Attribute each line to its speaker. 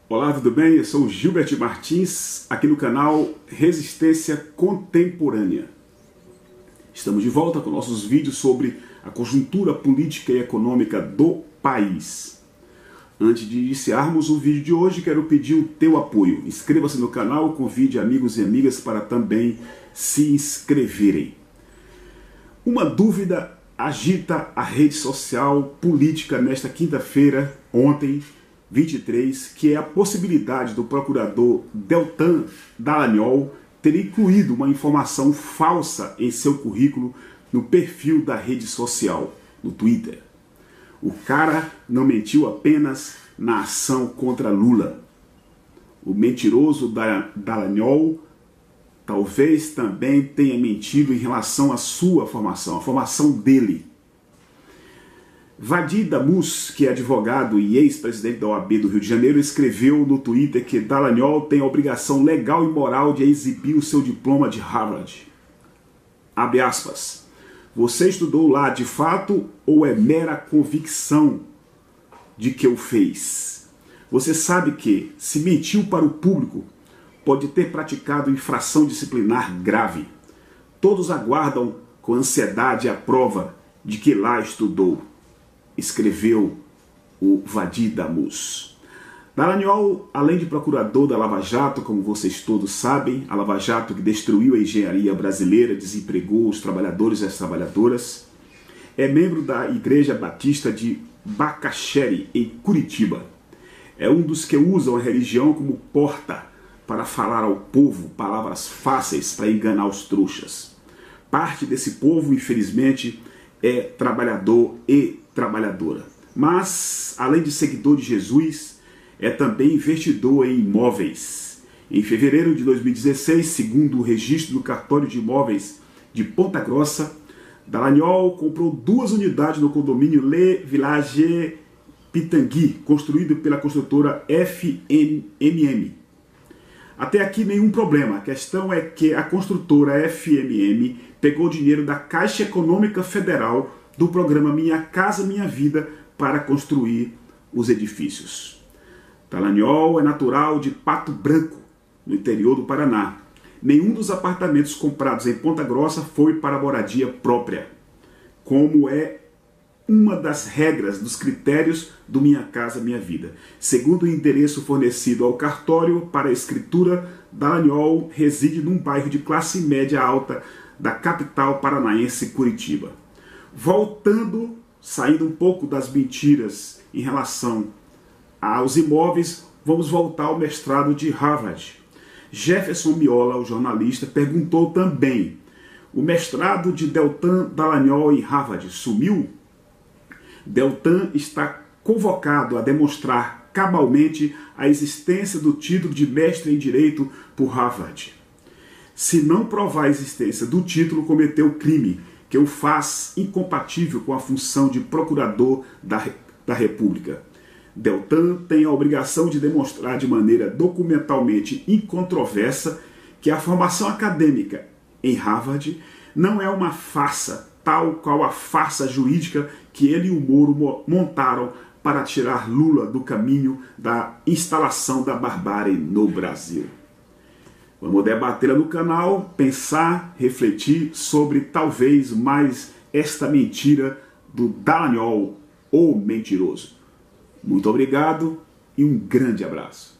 Speaker 1: Olá, tudo bem? Eu sou o Gilbert Martins, aqui no canal Resistência Contemporânea. Estamos de volta com nossos vídeos sobre a conjuntura política e econômica do país. Antes de iniciarmos o vídeo de hoje, quero pedir o teu apoio. Inscreva-se no canal, convide amigos e amigas para também se inscreverem. Uma dúvida agita a rede social política nesta quinta-feira, ontem, 23, que é a possibilidade do procurador Deltan Dallagnol ter incluído uma informação falsa em seu currículo no perfil da rede social, no Twitter. O cara não mentiu apenas na ação contra Lula. O mentiroso Dallagnol talvez também tenha mentido em relação à sua formação, a formação dele. Vadir Damus, que é advogado e ex-presidente da OAB do Rio de Janeiro, escreveu no Twitter que Dallagnol tem a obrigação legal e moral de exibir o seu diploma de Harvard. Abre aspas. Você estudou lá de fato ou é mera convicção de que o fez? Você sabe que, se mentiu para o público, pode ter praticado infração disciplinar grave. Todos aguardam com ansiedade a prova de que lá estudou, escreveu o Vadir Damus. Dallagnol, além de procurador da Lava Jato, como vocês todos sabem, a Lava Jato que destruiu a engenharia brasileira, desempregou os trabalhadores e as trabalhadoras, é membro da Igreja Batista de Bacaxere, em Curitiba. É um dos que usam a religião como porta para falar ao povo palavras fáceis para enganar os trouxas. Parte desse povo, infelizmente, é trabalhador e trabalhadora. Mas, além de seguidor de Jesus, é também investidor em imóveis. Em fevereiro de 2016, segundo o registro do cartório de imóveis de Ponta Grossa, Dallagnol comprou 2 unidades no condomínio Le Village Pitangui, construído pela construtora FMM. Até aqui nenhum problema. A questão é que a construtora FMM pegou dinheiro da Caixa Econômica Federal do programa Minha Casa Minha Vida para construir os edifícios. Dallagnol é natural de Pato Branco, no interior do Paraná. Nenhum dos apartamentos comprados em Ponta Grossa foi para moradia própria, como é uma das regras dos critérios do Minha Casa Minha Vida. Segundo o endereço fornecido ao cartório para a escritura, Dallagnol reside num bairro de classe média alta da capital paranaense, Curitiba. Saindo um pouco das mentiras em relação aos imóveis, vamos voltar ao mestrado de Harvard. Jefferson Miola, o jornalista, perguntou também: o mestrado de Deltan Dallagnol em Harvard sumiu? Deltan está convocado a demonstrar cabalmente a existência do título de mestre em Direito por Harvard. Se não provar a existência do título, cometeu crime que o faz incompatível com a função de procurador da República. Deltan tem a obrigação de demonstrar de maneira documentalmente incontroversa que a formação acadêmica em Harvard não é uma farsa, tal qual a farsa jurídica que ele e o Moro montaram para tirar Lula do caminho da instalação da barbárie no Brasil. Vamos debater no canal, pensar, refletir sobre talvez mais esta mentira do Dallagnol, ou mentiroso. Muito obrigado e um grande abraço.